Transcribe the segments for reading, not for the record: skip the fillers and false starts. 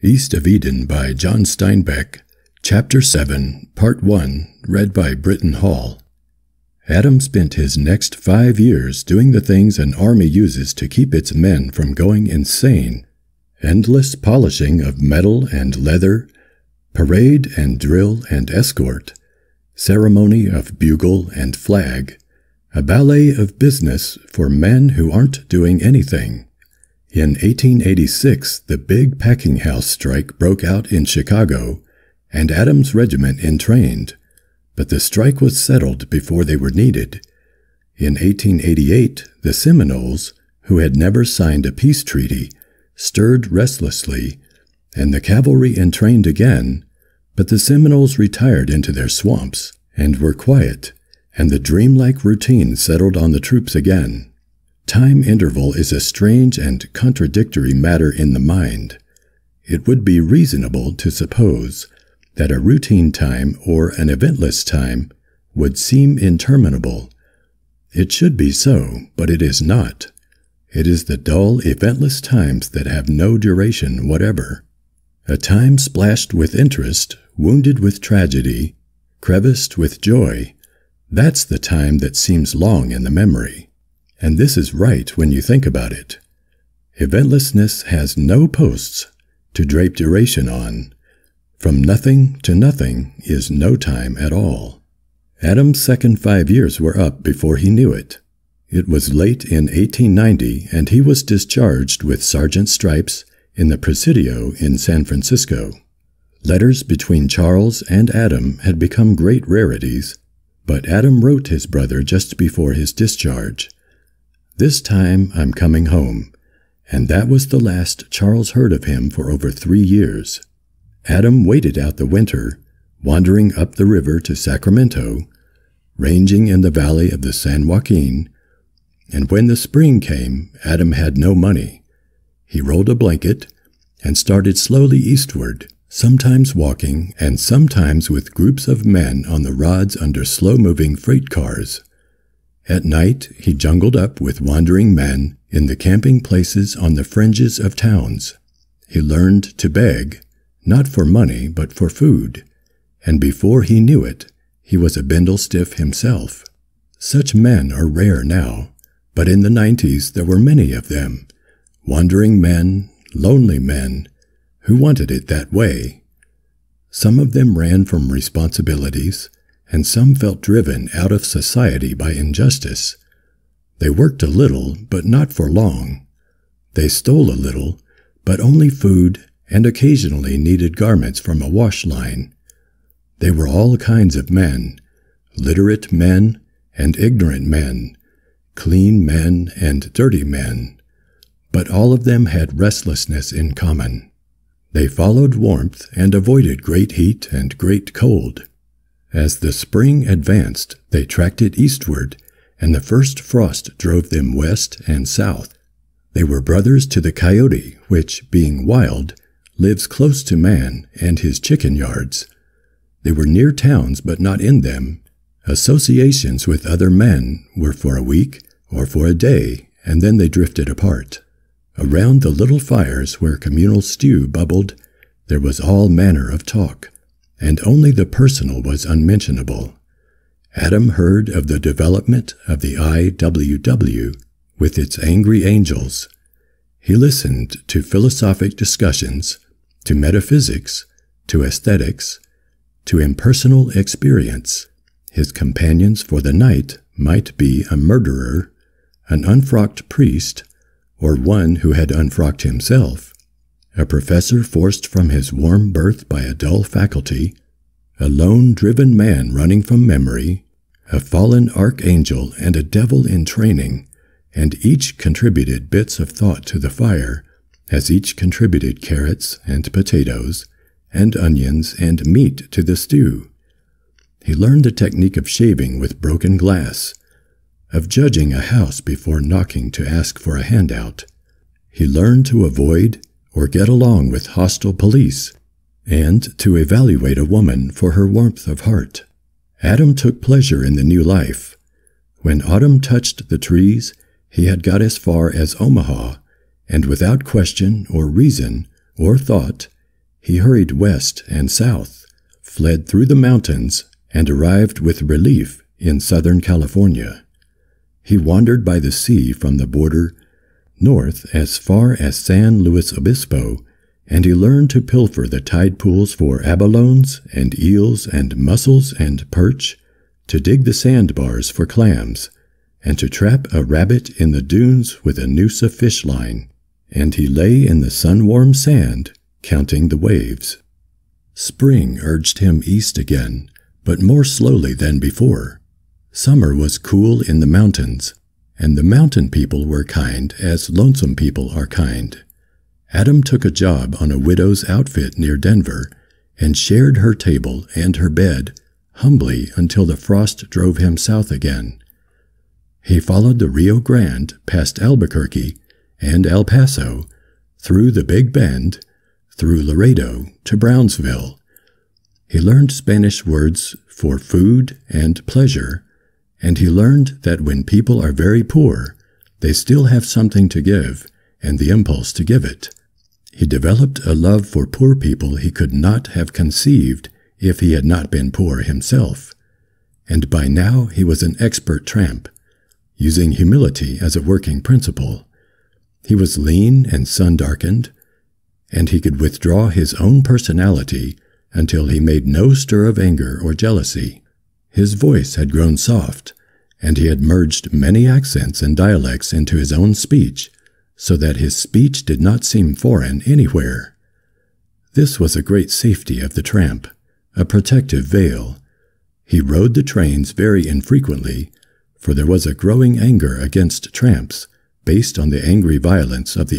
East of Eden by John Steinbeck, Chapter 7, Part 1, read by Britton Hall. Adam spent his next 5 years doing the things an army uses to keep its men from going insane. Endless polishing of metal and leather, parade and drill and escort, ceremony of bugle and flag, a ballet of business for men who aren't doing anything. In 1886, the big packing house strike broke out in Chicago, and Adams' regiment entrained, but the strike was settled before they were needed. In 1888, the Seminoles, who had never signed a peace treaty, stirred restlessly, and the cavalry entrained again, but the Seminoles retired into their swamps and were quiet, and the dreamlike routine settled on the troops again. Time interval is a strange and contradictory matter in the mind. It would be reasonable to suppose that a routine time or an eventless time would seem interminable. It should be so, but it is not. It is the dull, eventless times that have no duration whatever. A time splashed with interest, wounded with tragedy, creviced with joy, that's the time that seems long in the memory. And this is right when you think about it. Eventlessness has no posts to drape duration on. From nothing to nothing is no time at all. Adam's second 5 years were up before he knew it. It was late in 1890, and he was discharged with sergeant stripes in the Presidio in San Francisco. Letters between Charles and Adam had become great rarities, but Adam wrote his brother just before his discharge. "This time I'm coming home," and that was the last Charles heard of him for over 3 years. Adam waited out the winter, wandering up the river to Sacramento, ranging in the valley of the San Joaquin, and when the spring came, Adam had no money. He rolled a blanket and started slowly eastward, sometimes walking and sometimes with groups of men on the rods under slow-moving freight cars. At night, he jungled up with wandering men in the camping places on the fringes of towns. He learned to beg, not for money, but for food, and before he knew it, he was a bindle-stiff himself. Such men are rare now, but in the 90s there were many of them, wandering men, lonely men, who wanted it that way. Some of them ran from responsibilities, and some felt driven out of society by injustice. They worked a little, but not for long. They stole a little, but only food, and occasionally needed garments from a wash line. They were all kinds of men, literate men and ignorant men, clean men and dirty men, but all of them had restlessness in common. They followed warmth and avoided great heat and great cold. As the spring advanced, they tracked it eastward, and the first frost drove them west and south. They were brothers to the coyote, which, being wild, lives close to man and his chicken yards. They were near towns, but not in them. Associations with other men were for a week or for a day, and then they drifted apart. Around the little fires where communal stew bubbled, there was all manner of talk, and only the personal was unmentionable. Adam heard of the development of the IWW with its angry angels. He listened to philosophic discussions, to metaphysics, to aesthetics, to impersonal experience. His companions for the night might be a murderer, an unfrocked priest, or one who had unfrocked himself, a professor forced from his warm berth by a dull faculty, a lone driven man running from memory, a fallen archangel and a devil in training, and each contributed bits of thought to the fire, as each contributed carrots and potatoes, and onions and meat to the stew. He learned the technique of shaving with broken glass, of judging a house before knocking to ask for a handout. He learned to avoid or get along with hostile police, and to evaluate a woman for her warmth of heart. Adam took pleasure in the new life. When autumn touched the trees, he had got as far as Omaha, and without question or reason or thought, He hurried west and south, fled through the mountains, and arrived with relief in Southern California. He wandered by the sea from the border north as far as San Luis Obispo, and he learned to pilfer the tide pools for abalones and eels and mussels and perch, to dig the sandbars for clams, and to trap a rabbit in the dunes with a noose of fish line, and he lay in the sun-warm sand, counting the waves. Spring urged him east again, but more slowly than before. Summer was cool in the mountains, and the mountain people were kind as lonesome people are kind. Adam took a job on a widow's outfit near Denver, and shared her table and her bed humbly until the frost drove him south again. He followed the Rio Grande past Albuquerque and El Paso, through the Big Bend, through Laredo to Brownsville. He learned Spanish words for food and pleasure, and he learned that when people are very poor, they still have something to give and the impulse to give it. He developed a love for poor people he could not have conceived if he had not been poor himself, and by now he was an expert tramp, using humility as a working principle. He was lean and sun-darkened, and he could withdraw his own personality until he made no stir of anger or jealousy. His voice had grown soft, and he had merged many accents and dialects into his own speech, so that his speech did not seem foreign anywhere. This was a great safety of the tramp, a protective veil. He rode the trains very infrequently, for there was a growing anger against tramps, based on the angry violence of the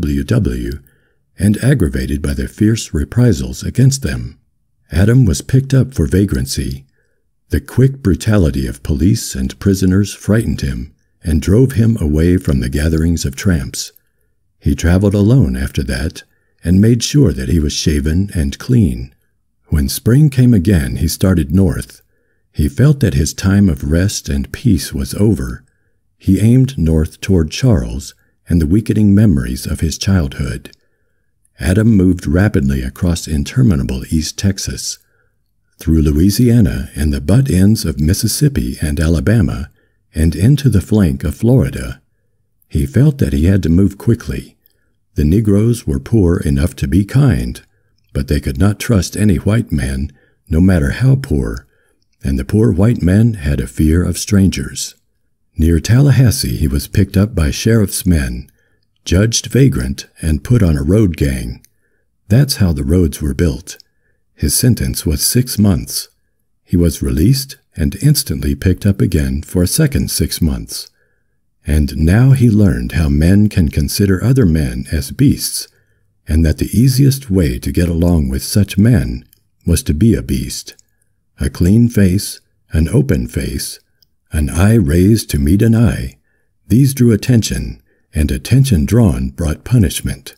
IWW, and aggravated by the fierce reprisals against them. Adam was picked up for vagrancy. The quick brutality of police and prisoners frightened him, and drove him away from the gatherings of tramps. He traveled alone after that, and made sure that he was shaven and clean. When spring came again, he started north. He felt that his time of rest and peace was over. He aimed north toward Charles and the weakening memories of his childhood. Adam moved rapidly across interminable East Texas, through Louisiana and the butt ends of Mississippi and Alabama, and into the flank of Florida. He felt that he had to move quickly. The Negroes were poor enough to be kind, but they could not trust any white man, no matter how poor, and the poor white men had a fear of strangers. Near Tallahassee he was picked up by sheriff's men, judged vagrant, and put on a road gang. That's how the roads were built. His sentence was 6 months. He was released and instantly picked up again for a second 6 months. And now he learned how men can consider other men as beasts, and that the easiest way to get along with such men was to be a beast. A clean face, an open face, an eye raised to meet an eye, these drew attention, and attention drawn brought punishment.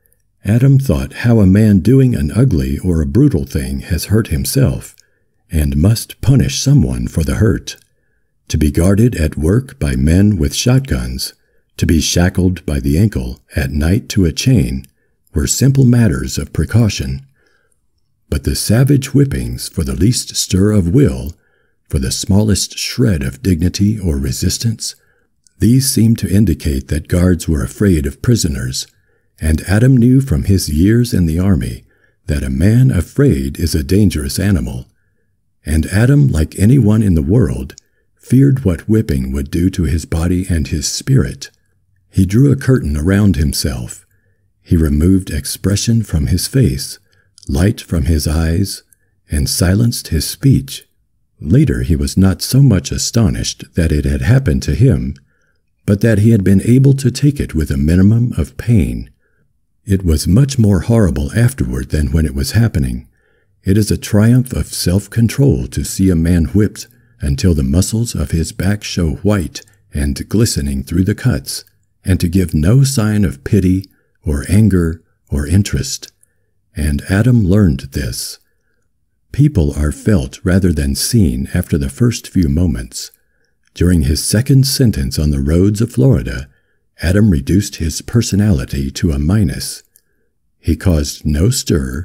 Adam thought how a man doing an ugly or a brutal thing has hurt himself, and must punish someone for the hurt. To be guarded at work by men with shotguns, to be shackled by the ankle at night to a chain, were simple matters of precaution. But the savage whippings for the least stir of will, for the smallest shred of dignity or resistance, these seemed to indicate that guards were afraid of prisoners, and Adam knew from his years in the army that a man afraid is a dangerous animal. And Adam, like anyone in the world, feared what whipping would do to his body and his spirit. He drew a curtain around himself. He removed expression from his face, light from his eyes, and silenced his speech. Later he was not so much astonished that it had happened to him, but that he had been able to take it with a minimum of pain. It was much more horrible afterward than when it was happening. It is a triumph of self-control to see a man whipped until the muscles of his back show white and glistening through the cuts, and to give no sign of pity or anger or interest. And Adam learned this. People are felt rather than seen after the first few moments. During his second sentence on the roads of Florida, Adam reduced his personality to a minus. He caused no stir,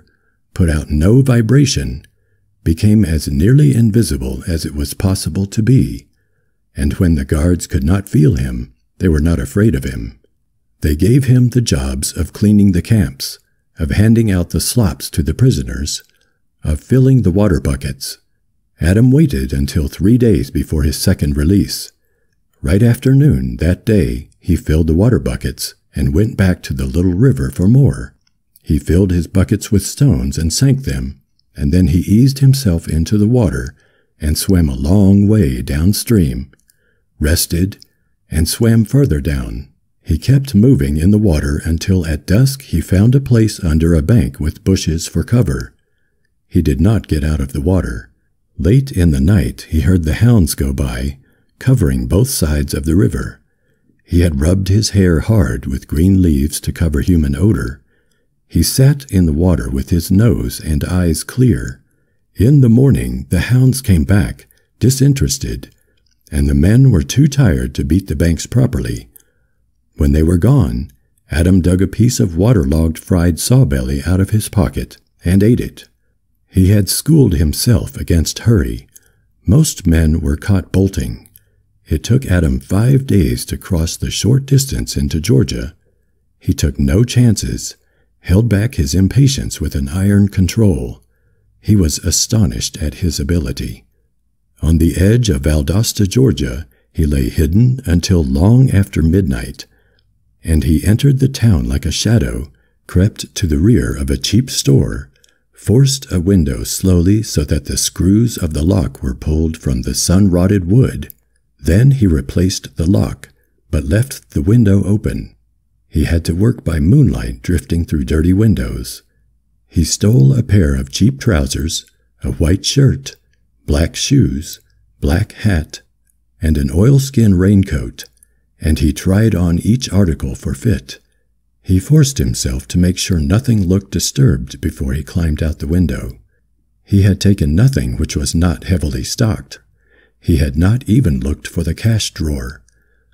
put out no vibration, became as nearly invisible as it was possible to be, and when the guards could not feel him, they were not afraid of him. They gave him the jobs of cleaning the camps, of handing out the slops to the prisoners, of filling the water buckets. Adam waited until 3 days before his second release. Right after noon that day, he filled the water buckets and went back to the little river for more. He filled his buckets with stones and sank them, and then he eased himself into the water and swam a long way downstream, rested, and swam further down. He kept moving in the water until at dusk he found a place under a bank with bushes for cover. He did not get out of the water. Late in the night he heard the hounds go by, covering both sides of the river. He had rubbed his hair hard with green leaves to cover human odor. He sat in the water with his nose and eyes clear. In the morning the hounds came back, disinterested, and the men were too tired to beat the banks properly. When they were gone, Adam dug a piece of waterlogged fried sawbelly out of his pocket and ate it. He had schooled himself against hurry. Most men were caught bolting. It took Adam 5 days to cross the short distance into Georgia. He took no chances, held back his impatience with an iron control. He was astonished at his ability. On the edge of Valdosta, Georgia, he lay hidden until long after midnight, and he entered the town like a shadow, crept to the rear of a cheap store, forced a window slowly so that the screws of the lock were pulled from the sun-rotted wood. Then he replaced the lock, but left the window open. He had to work by moonlight drifting through dirty windows. He stole a pair of cheap trousers, a white shirt, black shoes, black hat, and an oilskin raincoat, and he tried on each article for fit. He forced himself to make sure nothing looked disturbed before he climbed out the window. He had taken nothing which was not heavily stocked. He had not even looked for the cash drawer.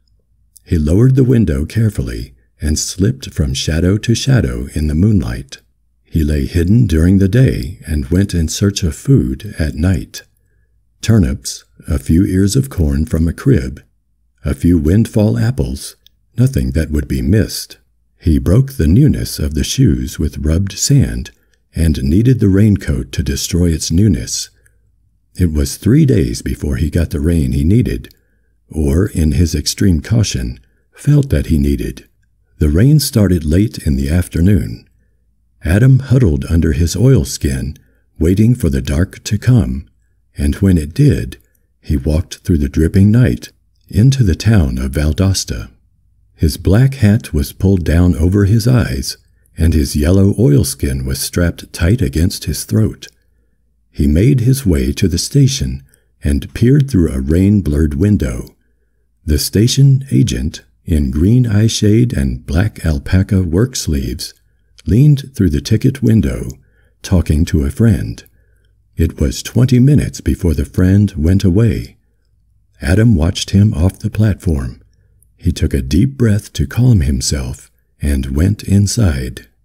He lowered the window carefully and slipped from shadow to shadow in the moonlight. He lay hidden during the day and went in search of food at night. Turnips, a few ears of corn from a crib, a few windfall apples, nothing that would be missed. He broke the newness of the shoes with rubbed sand and kneaded the raincoat to destroy its newness. It was 3 days before he got the rain he needed, or, in his extreme caution, felt that he needed. The rain started late in the afternoon. Adam huddled under his oilskin, waiting for the dark to come, and when it did, he walked through the dripping night into the town of Valdosta. His black hat was pulled down over his eyes, and his yellow oilskin was strapped tight against his throat. He made his way to the station and peered through a rain-blurred window. The station agent, in green eyeshade and black alpaca work sleeves, leaned through the ticket window, talking to a friend. It was 20 minutes before the friend went away. Adam watched him off the platform. He took a deep breath to calm himself and went inside.